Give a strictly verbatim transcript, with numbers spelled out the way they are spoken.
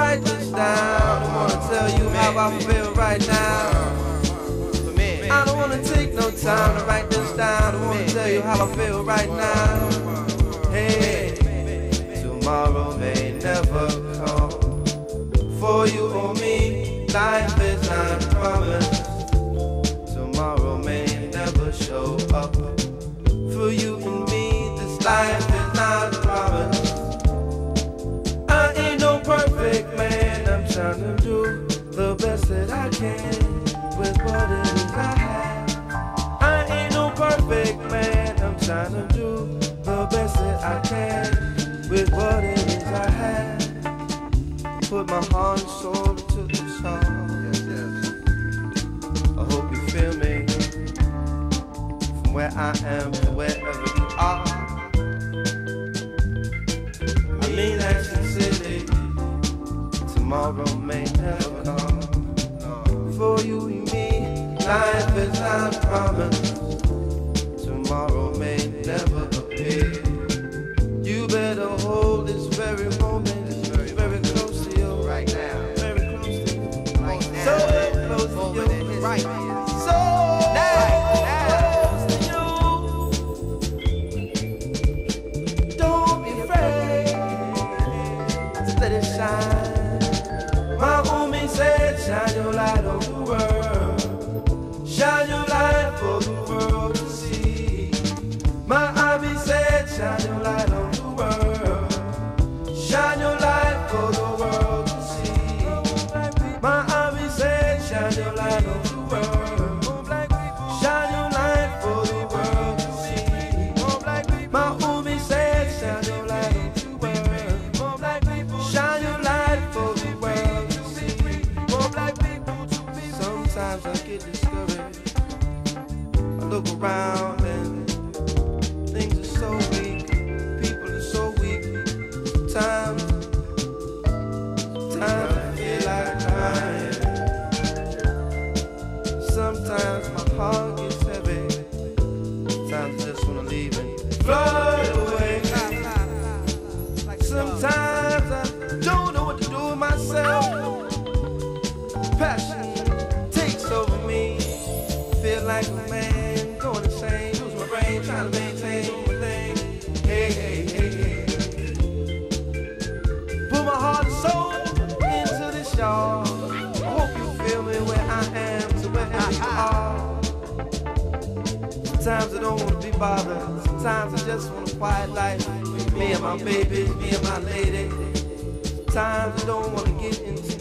write this down. I wanna tell you how I feel right now. I don't wanna take no time to write this down. I wanna tell you how I feel right now. Hey, tomorrow may never come. For you or me, life is not promised. Tomorrow may never show up. For you and me, this life is not promised. I ain't no perfect man. I'm trying to do the best that I can with what it is I have. I ain't no perfect man. I'm trying to do the best that I can with what it is I have. Put my heart and soul into this song. Yes, yes. I hope you feel me. From where I am to wherever you are. I mean that sincerely. Tomorrow may never come. For you and me, life is not promised. Tomorrow may never appear. You better hold this very moment. It's very, very close to you right now. Very close to you right now. So close to you right now. So close to you. Don't be afraid. Just let it shine. My homie said, shine your light on the world. Shine your light for the world to see. My hobby said, shine your light on the world. Shine your light for the world to see. My hobby said, shine your light on the world. Shine your light for the world to see. My homie said, shine your light on the world. Shine your light for the world to see. Sometimes I get discouraged. I look around and things are so weak. People are so weak. Sometimes, sometimes I feel like crying. Sometimes my heart gets heavy. Sometimes I just wanna leave and float away. Sometimes I don't know what to do with myself. Passion takes over me. Feel like a man going insane. Lose my brain trying to maintain my thing. Hey, hey, hey, hey. Put my heart and soul into this, y'all. I hope you feel me where I am to wherever you are. Sometimes I don't want to be bothered. Sometimes I just want a quiet life. Me and my baby, me and my lady. Sometimes I don't want to get into